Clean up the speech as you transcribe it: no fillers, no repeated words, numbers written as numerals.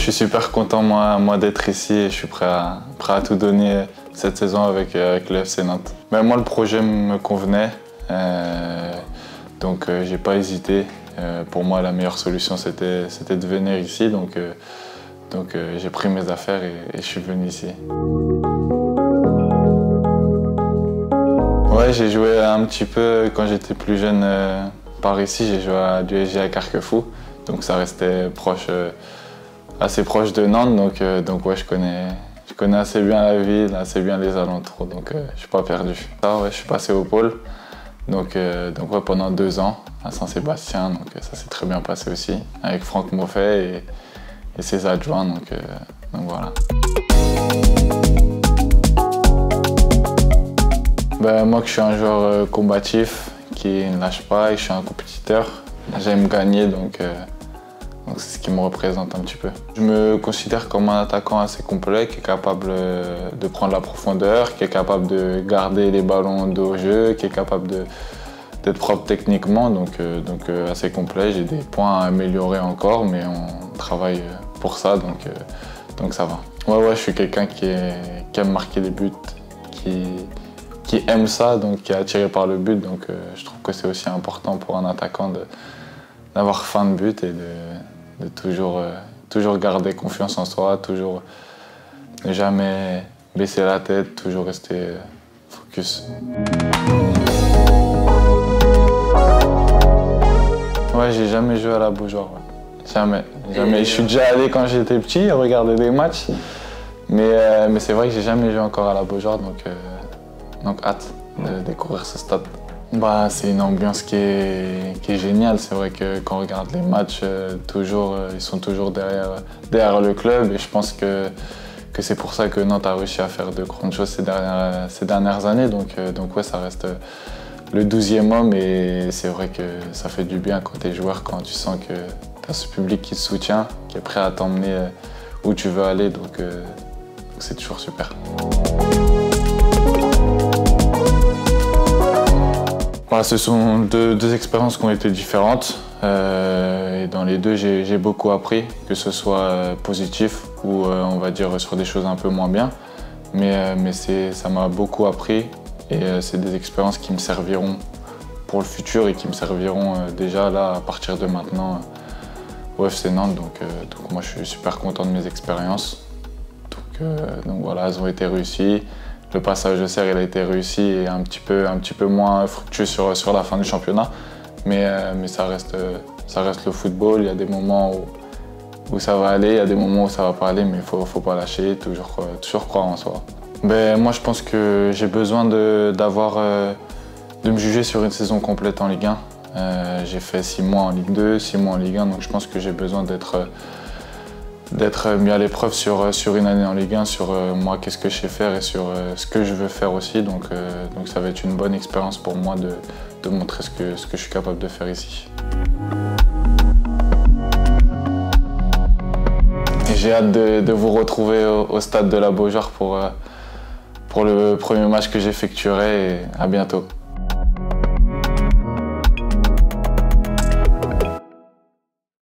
suis super content moi d'être ici et je suis prêt à tout donner cette saison avec le FC Nantes. Mais moi le projet me convenait, donc j'ai pas hésité. Pour moi la meilleure solution c'était de venir ici, donc j'ai pris mes affaires et je suis venu ici. Ouais, j'ai joué un petit peu quand j'étais plus jeune par ici, j'ai joué à l'USG à Carquefou, donc ça restait assez proche de Nantes, donc ouais, je connais assez bien la ville, assez bien les alentours, donc je suis pas perdu. Ouais, je suis passé au pôle, donc ouais, pendant 2 ans à Saint-Sébastien, donc ça s'est très bien passé aussi, avec Franck Moffet et ses adjoints, donc voilà. Moi, que je suis un joueur combatif, qui ne lâche pas et je suis un compétiteur. J'aime gagner, donc c'est ce qui me représente un petit peu. Je me considère comme un attaquant assez complet, qui est capable de prendre la profondeur, qui est capable de garder les ballons de haut jeu, qui est capable d'être propre techniquement, donc assez complet. J'ai des points à améliorer encore, mais on travaille pour ça, donc ça va. Ouais, je suis quelqu'un qui aime marquer des buts, qui aime ça, donc qui est attiré par le but, donc je trouve que c'est aussi important pour un attaquant d'avoir faim de but et de toujours garder confiance en soi, toujours ne jamais baisser la tête, toujours rester focus. Ouais, j'ai jamais joué à la Beaujoire, ouais. Jamais. Je suis déjà allé quand j'étais petit, regarder des matchs, mais c'est vrai que j'ai jamais joué encore à la Beaujoire, donc hâte de découvrir ce stade. C'est une ambiance qui est géniale. C'est vrai que quand on regarde les matchs, ils sont toujours derrière le club, et je pense que c'est pour ça que Nantes a réussi à faire de grandes choses ces dernières années. Donc ouais, ça reste le 12e homme, et c'est vrai que ça fait du bien quand tu es joueur, quand tu sens que tu as ce public qui te soutient, qui est prêt à t'emmener où tu veux aller, donc c'est toujours super. Ce sont deux expériences qui ont été différentes, et dans les deux j'ai beaucoup appris, que ce soit positif ou on va dire sur des choses un peu moins bien, mais ça m'a beaucoup appris, et c'est des expériences qui me serviront pour le futur et qui me serviront déjà là à partir de maintenant au FC Nantes, donc moi je suis super content de mes expériences, donc voilà, elles ont été réussies. Le passage de serre, il a été réussi et un petit peu moins fructueux sur la fin du championnat. Mais ça reste le football. Il y a des moments où ça va aller, il y a des moments où ça va pas aller, mais il faut pas lâcher, toujours croire en soi. Moi, je pense que j'ai besoin de me juger sur une saison complète en Ligue 1. J'ai fait 6 mois en Ligue 2, 6 mois en Ligue 1, donc je pense que j'ai besoin d'être mis à l'épreuve sur une année en Ligue 1, sur moi qu'est-ce que je sais faire et sur ce que je veux faire aussi. Donc ça va être une bonne expérience pour moi de montrer ce que je suis capable de faire ici. Et j'ai hâte de vous retrouver au stade de la Beaujoire pour le premier match que j'effectuerai, et à bientôt.